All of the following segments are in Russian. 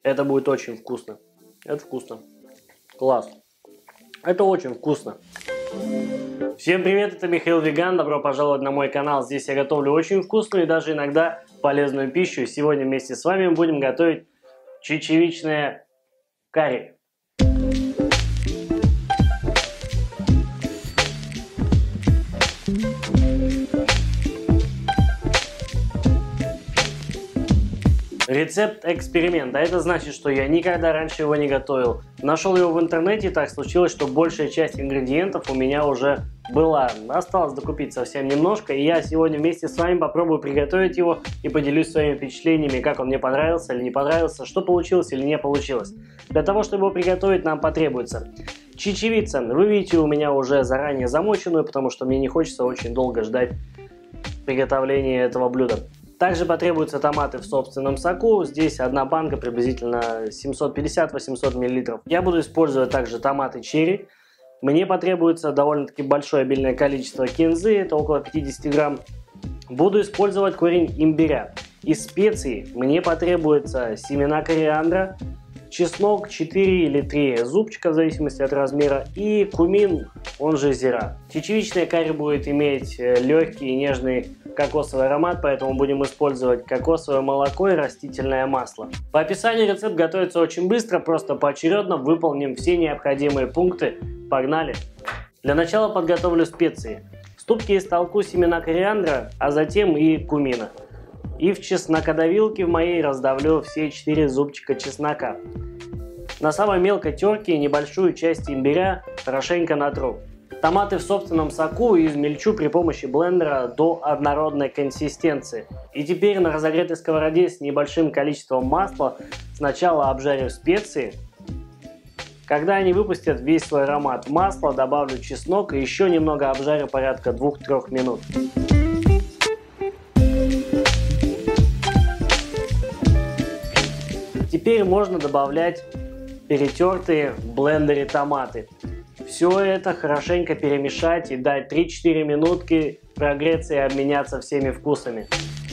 Это будет очень вкусно. Это вкусно. Класс. Это очень вкусно. Всем привет, это Михаил Веган. Добро пожаловать на мой канал. Здесь я готовлю очень вкусную и даже иногда полезную пищу. Сегодня вместе с вами мы будем готовить чечевичное карри. Рецепт эксперимента. Это значит, что я никогда раньше его не готовил. Нашел его в интернете, и так случилось, что большая часть ингредиентов у меня уже была. Осталось докупить совсем немножко, и я сегодня вместе с вами попробую приготовить его и поделюсь своими впечатлениями, как он мне понравился или не понравился, что получилось или не получилось. Для того, чтобы его приготовить, нам потребуется чечевица. Вы видите, у меня уже заранее замоченную, потому что мне не хочется очень долго ждать приготовления этого блюда. Также потребуются томаты в собственном соку. Здесь одна банка, приблизительно 750-800 мл. Я буду использовать также томаты черри. Мне потребуется довольно-таки большое обильное количество кинзы, это около 50 грамм. Буду использовать корень имбиря. Из специй мне потребуется семена кориандра, чеснок 4 или 3 зубчика в зависимости от размера и кумин, он же зира. Чечевичное карри будет иметь легкий и нежный кокосовый аромат, поэтому будем использовать кокосовое молоко и растительное масло. По описанию рецепт готовится очень быстро, просто поочередно выполним все необходимые пункты. Погнали! Для начала подготовлю специи. В ступке истолку семена кориандра, а затем и кумина. И в чеснокодавилке в моей раздавлю все 4 зубчика чеснока. На самой мелкой терке небольшую часть имбиря хорошенько натру. Томаты в собственном соку измельчу при помощи блендера до однородной консистенции. И теперь на разогретой сковороде с небольшим количеством масла сначала обжарю специи. Когда они выпустят весь свой аромат масла, добавлю чеснок и еще немного обжарю порядка 2-3 минут. Теперь можно добавлять перетертые в блендере томаты. Все это хорошенько перемешать и дать 3-4 минутки прогреться и обменяться всеми вкусами.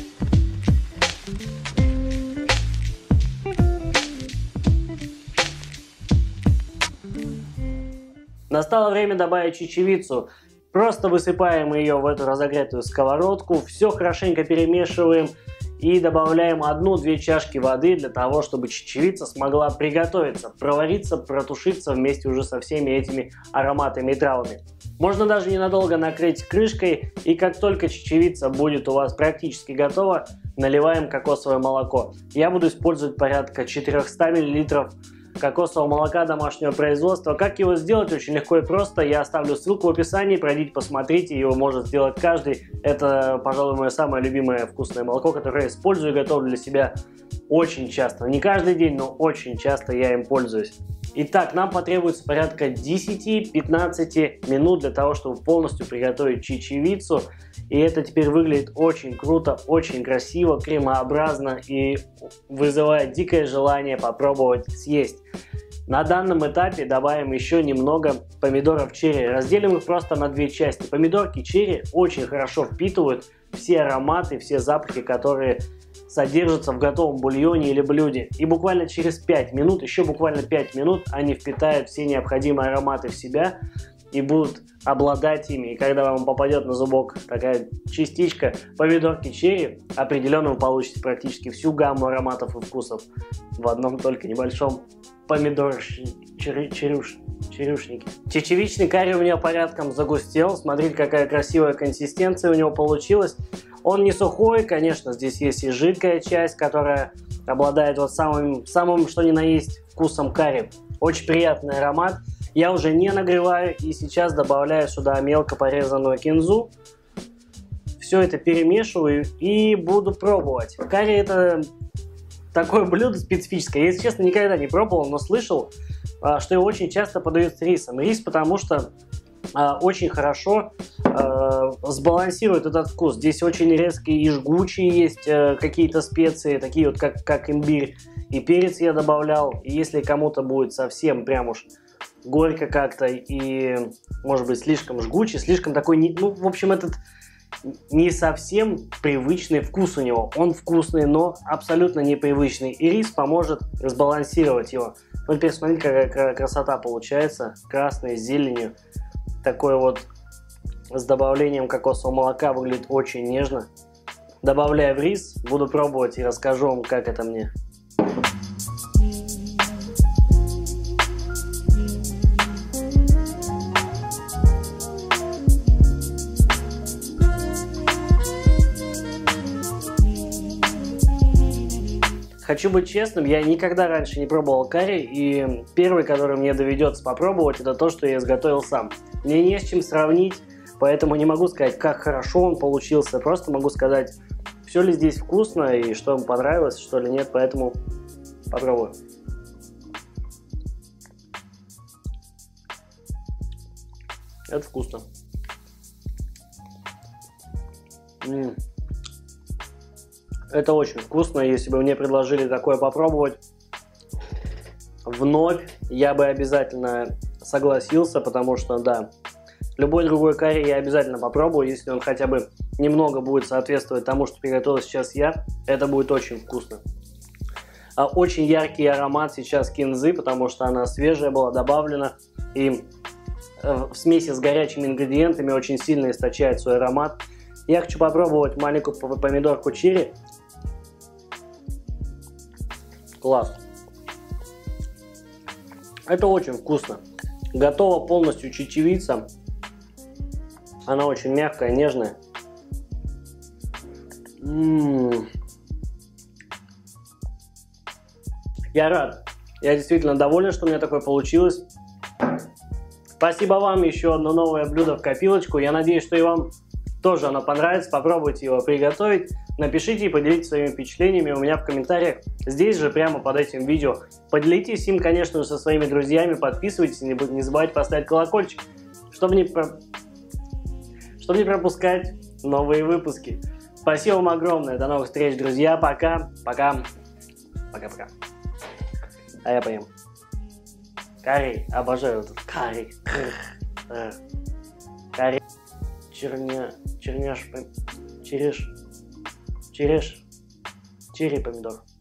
Настало время добавить чечевицу. Просто высыпаем ее в эту разогретую сковородку, все хорошенько перемешиваем и добавляем 1-2 чашки воды для того, чтобы чечевица смогла приготовиться, провариться, протушиться вместе уже со всеми этими ароматами и травами. Можно даже ненадолго накрыть крышкой, и как только чечевица будет у вас практически готова, наливаем кокосовое молоко. Я буду использовать порядка 400 мл кокосового молока домашнего производства. Как его сделать? Очень легко и просто. Я оставлю ссылку в описании, пройдите, посмотрите, его может сделать каждый. Это, пожалуй, мое самое любимое вкусное молоко, которое я использую и готовлю для себя очень часто. Не каждый день, но очень часто я им пользуюсь. Итак, нам потребуется порядка 10-15 минут для того, чтобы полностью приготовить чечевицу. И это теперь выглядит очень круто, очень красиво, кремообразно и вызывает дикое желание попробовать съесть. На данном этапе добавим еще немного помидоров черри. Разделим их просто на 2 части. Помидорки черри очень хорошо впитывают все ароматы, все запахи, которые содержатся в готовом бульоне или блюде. И буквально через 5 минут, еще буквально 5 минут, они впитают все необходимые ароматы в себя и будут обладать ими. И когда вам попадет на зубок такая частичка помидорки черри, определенно вы получите практически всю гамму ароматов и вкусов в одном только небольшом черюшнике. Чечевичный карри у меня порядком загустел. Смотрите, какая красивая консистенция у него получилась. Он не сухой, конечно, здесь есть и жидкая часть, которая обладает вот самым что ни на есть вкусом карри. Очень приятный аромат. Я уже не нагреваю и сейчас добавляю сюда мелко порезанную кинзу. Все это перемешиваю и буду пробовать. Карри — это такое блюдо специфическое. Я, если честно, никогда не пробовал, но слышал, что его очень часто подают с рисом. Рис, потому что очень хорошо сбалансирует этот вкус. Здесь очень резкие и жгучие есть какие-то специи, такие вот как имбирь. И перец я добавлял. И если кому-то будет совсем прям уж горько как-то и, может быть, слишком жгучий, слишком такой, ну, в общем, этот не совсем привычный вкус у него. Он вкусный, но абсолютно непривычный. И рис поможет сбалансировать его. Ну, теперь смотрите, какая красота получается. Красный, с зеленью. Такой вот с добавлением кокосового молока выглядит очень нежно. Добавляю в рис, буду пробовать и расскажу вам, как это мне. Хочу быть честным, я никогда раньше не пробовал карри, и первый, который мне доведется попробовать, это то, что я изготовил сам. Мне не с чем сравнить, поэтому не могу сказать, как хорошо он получился, просто могу сказать, все ли здесь вкусно и что вам понравилось, что ли нет, поэтому попробую. Это вкусно. Это очень вкусно, если бы мне предложили такое попробовать вновь, я бы обязательно согласился, потому что, да, любой другой карри я обязательно попробую, если он хотя бы немного будет соответствовать тому, что приготовил сейчас я, это будет очень вкусно. Очень яркий аромат сейчас кинзы, потому что она свежая была добавлена, и в смеси с горячими ингредиентами очень сильно источает свой аромат. Я хочу попробовать маленькую помидорку черри. Класс. Это очень вкусно. Готова полностью чечевица. Она очень мягкая, нежная. Я рад. Я действительно доволен, что у меня такое получилось. Спасибо вам. Еще одно новое блюдо в копилочку. Я надеюсь, что и вам тоже оно понравится. Попробуйте его приготовить. Напишите и поделитесь своими впечатлениями у меня в комментариях. Здесь же, прямо под этим видео. Поделитесь им, конечно, со своими друзьями. Подписывайтесь. Не забывайте поставить колокольчик, чтобы не пропускать новые выпуски. Спасибо вам огромное. До новых встреч, друзья. Пока. Пока. Пока-пока. А я поем. Карри. Обожаю этот карри. Карри. Черри помидор.